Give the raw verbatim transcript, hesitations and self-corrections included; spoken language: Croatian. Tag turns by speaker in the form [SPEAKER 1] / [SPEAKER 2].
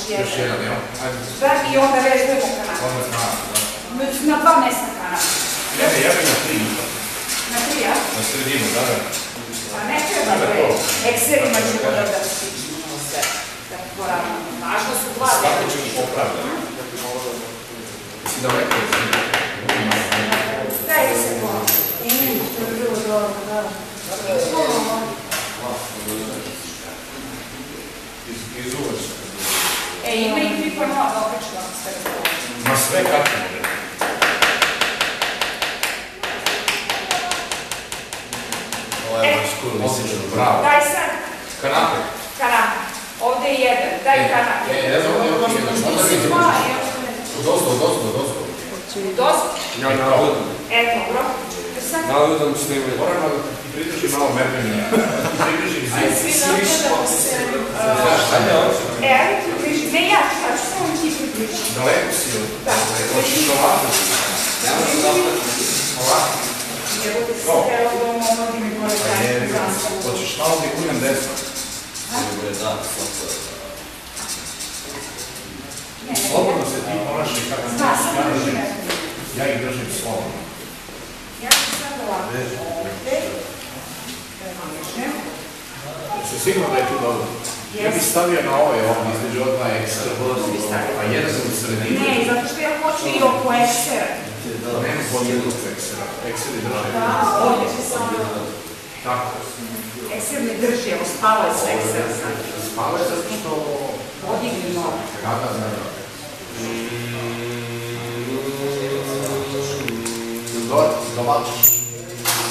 [SPEAKER 1] Još jedan, jel?
[SPEAKER 2] Da, i onda vezujemo kanap.
[SPEAKER 1] Onda kanap, da.
[SPEAKER 2] Na dva mesta kanap.
[SPEAKER 1] Ne, ne, ja bih na tri.
[SPEAKER 2] Na tri, a?
[SPEAKER 1] Na sredinu, da, da.
[SPEAKER 2] Pa ne treba da je. Ekserima ćemo da da stičimo sve. Da poravamo. Važno su dva.
[SPEAKER 1] Svako ćemo popraviti. Si daleko je sredinu.
[SPEAKER 2] Daj se po. I mi, to je bilo dobro, da.
[SPEAKER 1] Izuvaš.
[SPEAKER 2] E, ima i tri po nova, da opet ću vam sve razgovoriti.
[SPEAKER 1] Ma sve kako može. Ovo je baš skoro mislično, bravo.
[SPEAKER 2] Daj sad.
[SPEAKER 1] Kanape.
[SPEAKER 2] Kanape. Ovdje je jedan, daj kanape.
[SPEAKER 1] E, ne znam, ovdje je jedan. Onda vidimo. Dozgo, dozgo, dozgo.
[SPEAKER 2] Dozgo?
[SPEAKER 3] Ja navodam.
[SPEAKER 2] E, dobro.
[SPEAKER 3] Navodam snimaju.
[SPEAKER 1] Moram da ti pridruži malo mermenja. Pridruži
[SPEAKER 2] Ajde,
[SPEAKER 1] zid.
[SPEAKER 2] svi napravljamo se... E, ajde ti približi. Ne, ja ću, ja ću samo ti približi.
[SPEAKER 1] Daleko si od...
[SPEAKER 2] Da.
[SPEAKER 1] Hoćeš ovako. Ovako.
[SPEAKER 2] Evo ti se telo do omladi mi gore krajnju zastavu.
[SPEAKER 1] Hoćeš malo ti kunem desno. Slobodno se ti ponašaj kako
[SPEAKER 2] Zna,
[SPEAKER 1] ja
[SPEAKER 2] samo drži
[SPEAKER 1] držim.
[SPEAKER 2] nešto.
[SPEAKER 1] Ja ih držim slobodno.
[SPEAKER 2] Ja ću sad ovako. Ovdje. Prevažem.
[SPEAKER 1] Se sigurno da je tu dobro. Ja bih stavio na ovaj ovdje između od dva ekstra. A jedan sam u sredini.
[SPEAKER 2] Ne, zato što ja hoću i oko eksera.
[SPEAKER 1] Nema po jednog ekstra. Ekstra i drže.
[SPEAKER 2] Da, ovdje će se ono...
[SPEAKER 1] Tako.
[SPEAKER 2] Ekser ne drži, evo spava je s eksera sad.
[SPEAKER 1] Spava je zato što...
[SPEAKER 2] Podigni nogu.
[SPEAKER 1] Kada, da, da. Dobro, domaćiš.